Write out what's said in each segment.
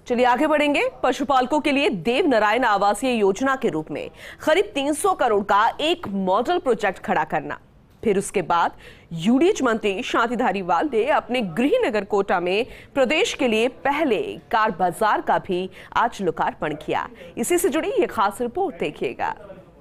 चलिए आगे बढ़ेंगे। पशुपालकों के लिए देव नारायण आवासीय योजना के रूप में करीब 300 करोड़ का एक मॉडल प्रोजेक्ट खड़ा करना। फिर उसके बाद यूडीएच मंत्री शांति धारीवाल ने अपने गृह नगर कोटा में प्रदेश के लिए पहले कार बाजार का भी आज लोकार्पण किया। इसी से जुड़ी ये खास रिपोर्ट देखिएगा।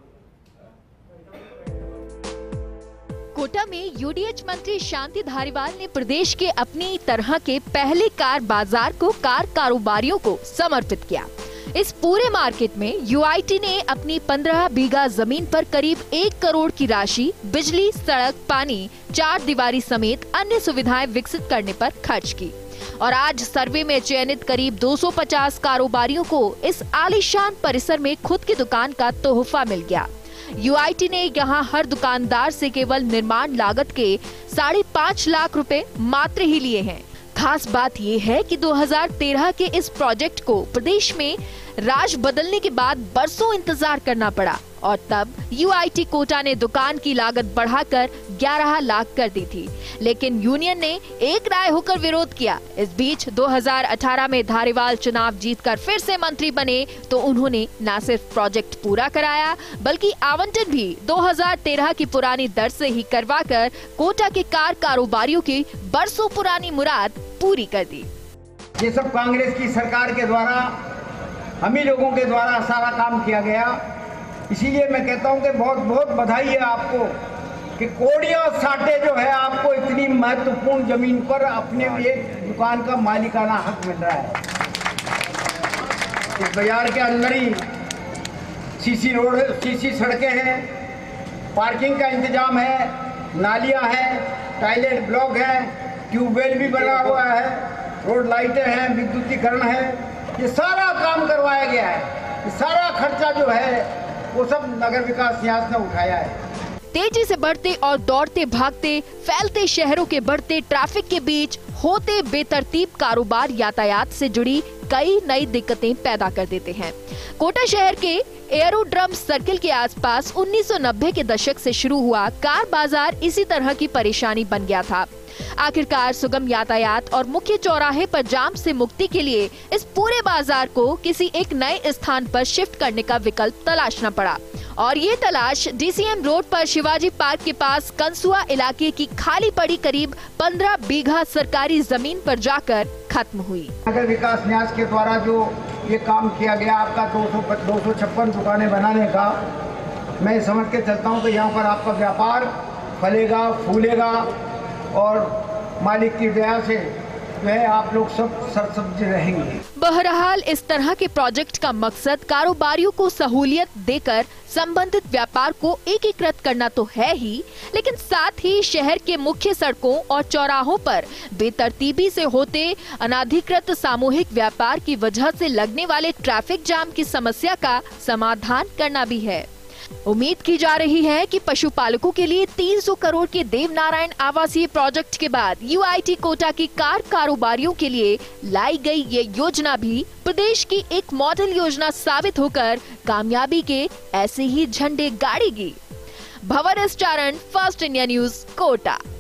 कोटा में यूडीएच मंत्री शांति धारीवाल ने प्रदेश के अपनी तरह के पहले कार बाजार को कार कारोबारियों को समर्पित किया। इस पूरे मार्केट में यूआईटी ने अपनी 15 बीघा जमीन पर करीब 1 करोड़ की राशि बिजली, सड़क, पानी, 4 दीवारी समेत अन्य सुविधाएं विकसित करने पर खर्च की और आज सर्वे में चयनित करीब 250 कारोबारियों को इस आलीशान परिसर में खुद की दुकान का तोहफा मिल गया। यूआईटी ने यहां हर दुकानदार से केवल निर्माण लागत के 5.5 लाख रुपए मात्र ही लिए हैं। खास बात ये है कि 2013 के इस प्रोजेक्ट को प्रदेश में राज बदलने के बाद बरसों इंतजार करना पड़ा और तब यूआईटी कोटा ने दुकान की लागत बढ़ाकर 11 लाख कर दी थी, लेकिन यूनियन ने एक राय होकर विरोध किया। इस बीच 2018 में धारीवाल चुनाव जीतकर फिर से मंत्री बने तो उन्होंने न सिर्फ प्रोजेक्ट पूरा कराया बल्कि आवंटन भी 2013 की पुरानी दर से ही करवाकर कोटा के कार कारोबारियों की बरसों पुरानी मुराद पूरी कर दी। ये सब कांग्रेस की सरकार के द्वारा, हम ही लोगों के द्वारा सारा काम किया गया। इसीलिए मैं कहता हूं कि बहुत बहुत बधाई है आपको कि कोड़िया साटे जो है आपको इतनी महत्वपूर्ण जमीन पर अपने एक दुकान का मालिकाना हक मिल रहा है। इस बाजार के अंदर ही सीसी रोड, सीसी सड़कें हैं, पार्किंग का इंतजाम है, नालियां हैं, टॉयलेट ब्लॉक है, ट्यूबवेल भी बना हुआ है, रोड लाइटें हैं, विद्युतीकरण है। ये सारा काम करवाया गया है। ये सारा खर्चा जो है वो सब नगर विकास न्यास ने उठाया है। तेजी से बढ़ते और दौड़ते भागते फैलते शहरों के बढ़ते ट्रैफिक के बीच होते बेतरतीब कारोबार यातायात से जुड़ी कई नई दिक्कतें पैदा कर देते हैं। कोटा शहर के एरोड्रम सर्किल के आसपास 1990 के दशक से शुरू हुआ कार बाजार इसी तरह की परेशानी बन गया था। आखिरकार सुगम यातायात और मुख्य चौराहे पर जाम से मुक्ति के लिए इस पूरे बाजार को किसी एक नए स्थान पर शिफ्ट करने का विकल्प तलाशना पड़ा और ये तलाश डीसीएम रोड पर शिवाजी पार्क के पास कंसुआ इलाके की खाली पड़ी करीब 15 बीघा सरकारी जमीन पर जाकर खत्म हुई। नगर विकास न्यास के द्वारा जो ये काम किया गया आपका 256 दुकानें बनाने का, मैं समझ के चलता हूँ कि यहाँ पर आपका व्यापार फलेगा, फूलेगा और मालिक की दया से वह आप लोग सब सरसब्ज रहेंगे। बहरहाल इस तरह के प्रोजेक्ट का मकसद कारोबारियों को सहूलियत देकर संबंधित व्यापार को एकीकृत करना तो है ही, लेकिन साथ ही शहर के मुख्य सड़कों और चौराहों पर बेतरतीबी से होते अनाधिकृत सामूहिक व्यापार की वजह से लगने वाले ट्रैफिक जाम की समस्या का समाधान करना भी है। उम्मीद की जा रही है कि पशुपालकों के लिए 300 करोड़ के देव नारायण आवासीय प्रोजेक्ट के बाद यूआईटी कोटा की कार कारोबारियों के लिए लाई गई ये योजना भी प्रदेश की एक मॉडल योजना साबित होकर कामयाबी के ऐसे ही झंडे गाड़ेगी। Bhanwar S Charan, first India news, Kota.